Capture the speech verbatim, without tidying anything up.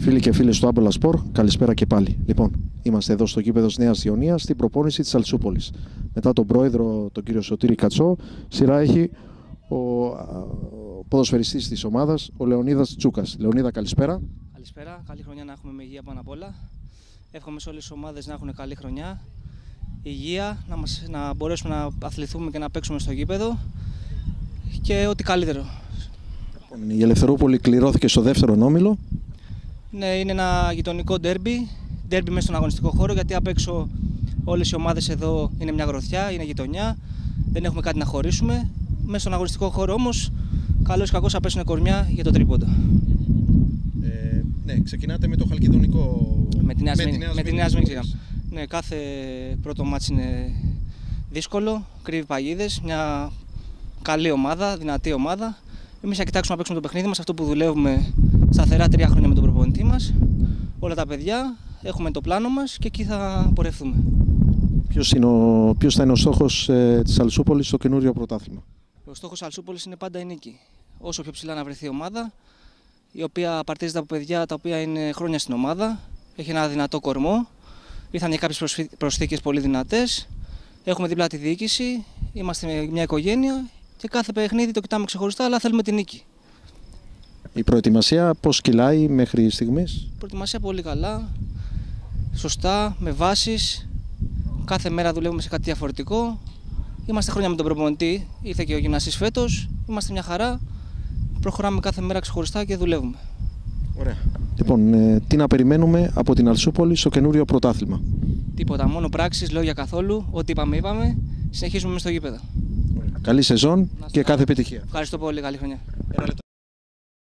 Φίλοι και φίλες του Άμπελα Σπορ, καλησπέρα και πάλι. Λοιπόν, είμαστε εδώ στο γήπεδο της Νέας Ιωνίας στην προπόνηση της Αλσούπολης. Μετά τον πρόεδρο, τον κύριο Σωτήρη Κατσό, σειρά έχει ο, ο ποδοσφαιριστής της ομάδας, ο Λεωνίδας Τσούκας. Λεωνίδα, καλησπέρα. Καλησπέρα, καλή χρονιά να έχουμε με υγεία πάνω απ' όλα. Εύχομαι σε όλες τις ομάδες να έχουν καλή χρονιά, υγεία, να, μας, να μπορέσουμε να αθληθούμε και να παίξουμε στο γήπεδο και ό,τι καλύτερο. Η Ελευθερούπολη κληρώθηκε στο δεύτερο όμιλο. Ναι, είναι ένα γειτονικό ντέρμπι, ντέρμπι μέσα στον αγωνιστικό χώρο, γιατί απ' έξω όλες οι ομάδες εδώ είναι μια γροθιά, είναι γειτονιά, δεν έχουμε κάτι να χωρίσουμε. Μέσα στον αγωνιστικό χώρο όμως, καλώς ή κακώς θα πέσουν κορμιά για το τρίποντο. Ε, ναι, ξεκινάτε με το χαλκιδονικό. Με τη Νέα Σμύρνη. Ναι, κάθε πρώτο μάτς είναι δύσκολο, κρύβει παγίδες, μια καλή ομάδα, δυνατή ομάδα. Εμείς θα κοιτάξουμε να παίξουμε το παιχνίδι μας, αυτό που δουλεύουμε σταθερά τρία χρόνια με τον προπονητή μας. Όλα τα παιδιά, έχουμε το πλάνο μας και εκεί θα πορευτούμε. Ποιος, είναι ο, ποιος θα είναι ο στόχος ε, της Αλσούπολης στο καινούριο πρωτάθλημα? Ο στόχος της Αλσούπολης είναι πάντα η νίκη. Όσο πιο ψηλά να βρεθεί η ομάδα, η οποία απαρτίζεται από παιδιά τα οποία είναι χρόνια στην ομάδα, έχει ένα δυνατό κορμό, ήρθαν και κάποιες προσθήκες πολύ δυνατές, έχουμε δίπλα τη διοίκηση, είμαστε μια οικογένεια και κάθε παιχνίδι το κοιτάμε ξεχωριστά, αλλά θέλουμε τη νίκη. Η προετοιμασία πώς κυλάει μέχρι στιγμής? Η προετοιμασία πολύ καλά, σωστά, με βάσεις, κάθε μέρα δουλεύουμε σε κάτι διαφορετικό. Είμαστε χρόνια με τον προπονητή, ήρθε και ο γυμναστής φέτος, είμαστε μια χαρά, προχωράμε κάθε μέρα ξεχωριστά και δουλεύουμε. Ωραία. Λοιπόν, ε, τι να περιμένουμε από την Αλσούπολη στο καινούριο πρωτάθλημα? Τίποτα, μόνο πράξεις, λόγια καθόλου, ό,τι είπαμε είπαμε, συνεχίζουμε μες στο γήπεδο. Καλή σεζόν και κάθε επιτυχία. Ευχαριστώ πολύ, καλή χρονιά.